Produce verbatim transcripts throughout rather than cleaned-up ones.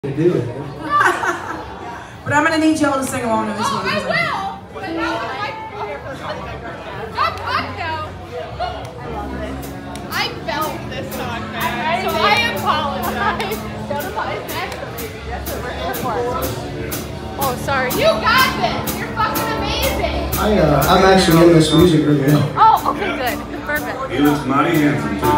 to do it. But I'm gonna need y'all to sing along to this one. I will. But not with my. Fuck, fuck no. I love this. I felt this song, man. So I apologize. Don't apologize. That's what we're here for. Oh, sorry. You got this. You're fucking amazing. I, uh, I'm actually in this music video. Oh, okay, good. Perfect. He looks mighty handsome too.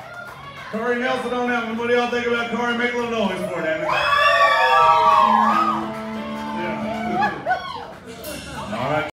Corey Nelson on that one. What do y'all think about Corey? Make a little noise for it, damn it.